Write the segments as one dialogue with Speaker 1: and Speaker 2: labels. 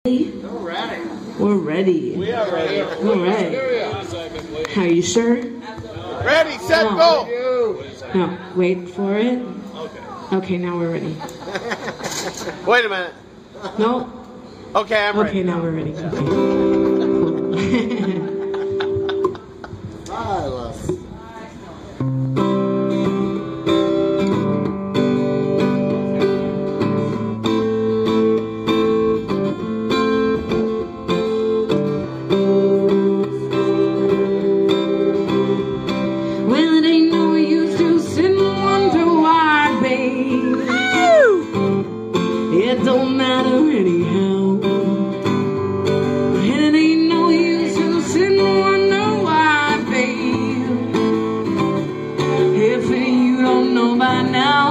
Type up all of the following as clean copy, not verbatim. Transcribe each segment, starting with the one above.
Speaker 1: We're ready.
Speaker 2: We are ready.
Speaker 1: All right. Are you sure?
Speaker 2: Ready, set, go!
Speaker 1: No, wait for it. Okay, now we're ready.
Speaker 2: Wait a minute.
Speaker 1: No.
Speaker 2: Okay, I'm ready.
Speaker 1: Okay, now we're ready. Okay. It don't matter anyhow, and it ain't no use to sit and wonder why, babe. If you don't know by now,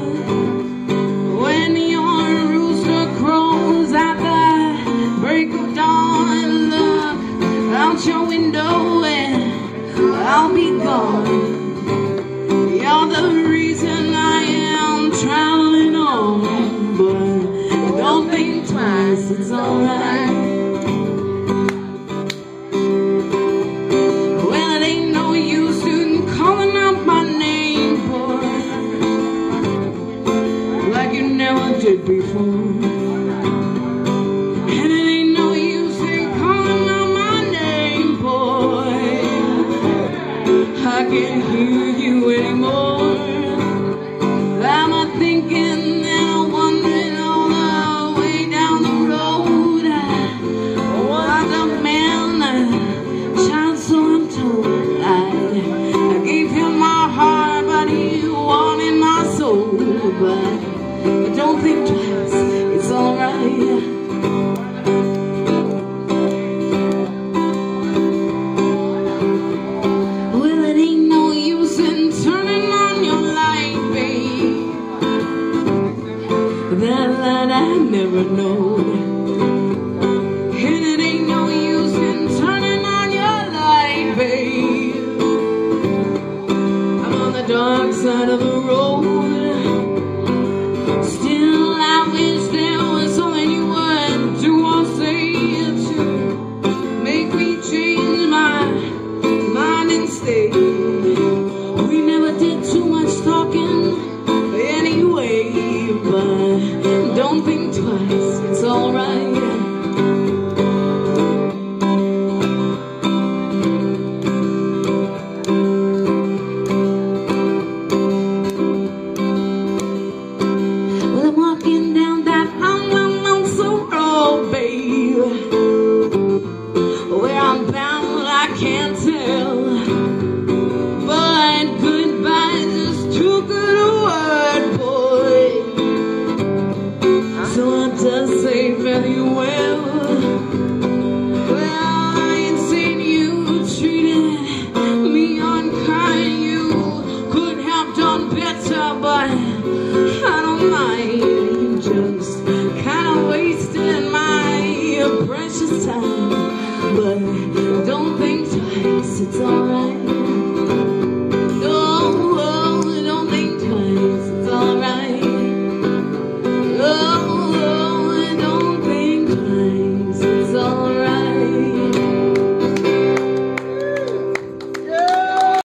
Speaker 1: when your rooster crows at the break of dawn, look out your window and I'll be gone. You're the reason I am traveling on, but don't think twice, it's alright. Well, it ain't no use in calling out my name, boy, like you never did before. And it ain't no use in calling out my name, boy, I can't hear you anymore. I'm a thinking and I'm wondering all the way down the road. Was a man, child, so I'm told. I gave him my heart, but he wanted my soul. But don't think twice, it's alright. Well, it ain't no use in turning on your light, babe. That light I never know. And it ain't no use in turning on your light, babe. I'm on the dark side of the road. Still, I wish there was something you would do or say to make me change my mind and stay. We never did too much talking anyway, but don't think twice, it's alright. Well, I'm walking down that long, long, long road, babe.